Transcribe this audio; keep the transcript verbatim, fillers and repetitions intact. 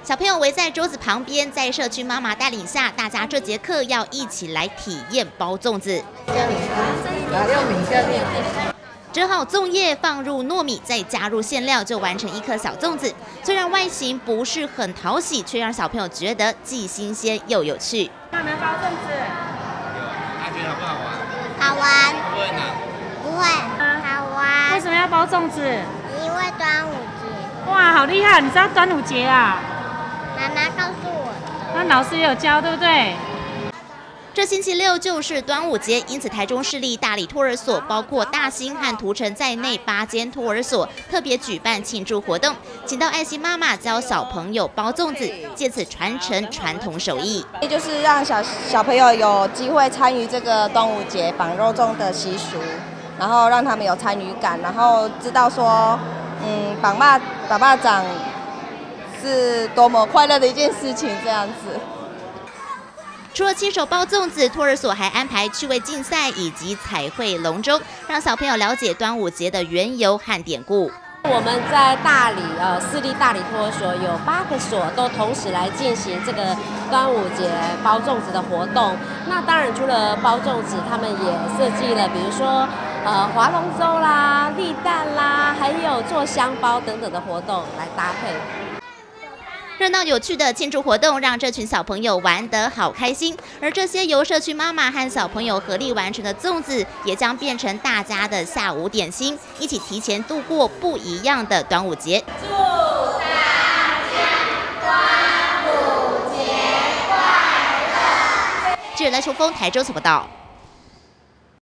小朋友围在桌子旁边，在社区妈妈带领下，大家这节课要一起来体验包粽子。 用米下面。 蒸好粽叶，放入糯米，再加入馅料，就完成一颗小粽子。虽然外形不是很讨喜，却让小朋友觉得既新鲜又有趣。 有没有包粽子？ 有，他觉得好不好玩？ 好玩。 不会呢？ 不会。好玩。 为什么要包粽子？ 因为端午节。 哇，好厉害！你知道端午节啊？ 妈妈告诉我的。 那老师也有教，对不对？ 这星期六就是端午节，因此台中市立大里托儿所，包括大兴和土城在内八间托儿所特别举办庆祝活动，请到爱心妈妈教小朋友包粽子，借此传承传统手艺。 也就是让小小朋友有机会参与这个端午节绑肉粽的习俗，然后让他们有参与感，然后知道说，嗯，绑蚂打蚂蚱是多么快乐的一件事情，这样子。 除了亲手包粽子，托儿所还安排趣味竞赛以及彩绘龙舟，让小朋友了解端午节的缘由和典故。 我们在大里呃私立大里托儿所有八个所都同时来进行这个端午节包粽子的活动。那当然除了包粽子，他们也设计了，比如说呃划龙舟啦、立蛋啦，还有做香包等等的活动来搭配。 热闹有趣的庆祝活动，让这群小朋友玩得好开心。而这些由社区妈妈和小朋友合力完成的粽子，也将变成大家的下午点心，一起提前度过不一样的端午节。 祝大家端午节快乐！ 记者赖淑峰台州所报道。